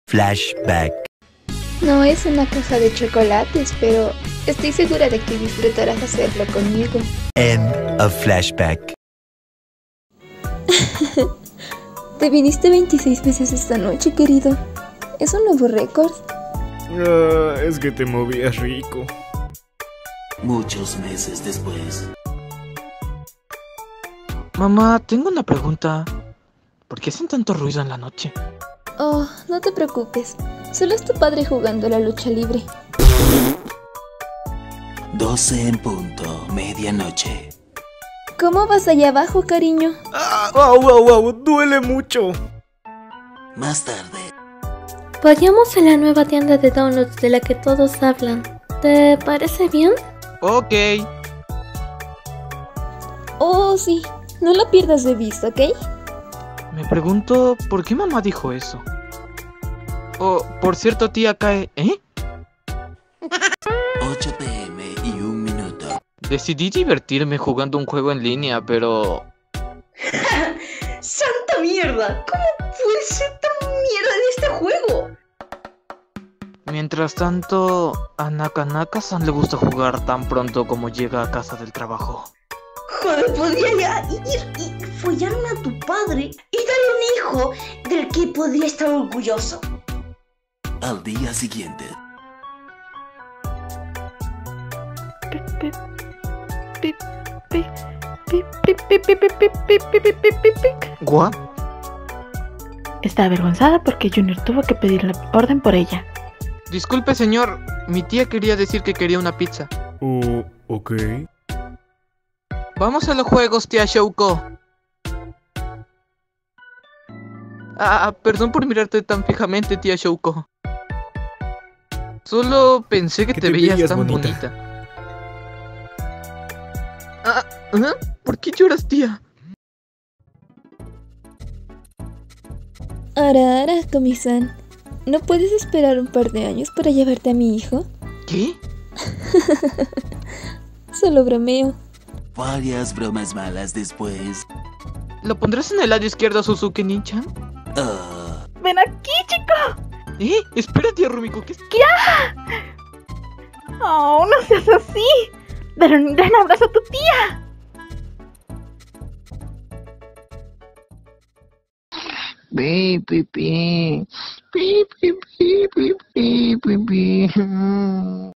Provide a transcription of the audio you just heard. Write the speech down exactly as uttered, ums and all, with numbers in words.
Flashback. No es una caja de chocolates, pero estoy segura de que disfrutarás hacerlo conmigo. End of flashback. Te viniste veintiséis veces esta noche, querido. ¿Es un nuevo récord? Uh, es que te movías rico. Muchos meses después. Mamá, tengo una pregunta. ¿Por qué hacen tanto ruido en la noche? Oh, no te preocupes. Solo es tu padre jugando a la lucha libre. doce en punto, medianoche. ¿Cómo vas allá abajo, cariño? Ah, wow, wow, wow, duele mucho. Más tarde. Vayamos a la nueva tienda de donuts de la que todos hablan. ¿Te parece bien? Ok. Oh, sí. No lo pierdas de vista, ¿ok? Me pregunto, ¿por qué mamá dijo eso? Oh, por cierto, tía Kae, ¿eh? ocho pe eme y un minuto. Decidí divertirme jugando un juego en línea, pero... ¡Santa mierda! ¿Cómo puede ser tan mierda en este juego? Mientras tanto, a Naka-Naka-san le gusta jugar tan pronto como llega a casa del trabajo. Joder, podría ya ir y follarme a tu padre y darle un hijo del que podría estar orgulloso. Al día siguiente. ¿Gua? Está avergonzada porque Junior tuvo que pedir la orden por ella. Disculpe, señor. Mi tía quería decir que quería una pizza. Uh, ok. Vamos a los juegos, tía Shouko. Ah, perdón por mirarte tan fijamente, tía Shouko. Solo pensé que, Que te, te veías, veías tan bonita. bonita. Ah, ¿ah? ¿Por qué lloras, tía? Ara, ara, Komi-san. ¿No puedes esperar un par de años para llevarte a mi hijo? ¿Qué? Solo bromeo. Varias bromas malas después. ¿Lo pondrás en el lado izquierdo, Suzuki Nichan? Ah, ¡Ven aquí, chico! ¿Eh? Espera, tía Rumiko, ¿qué es? ¡Oh, no seas así! ¡Dale un gran abrazo a tu tía! Pi, pi, pi. Pi, pi, pi, pi, pi, pi, pi.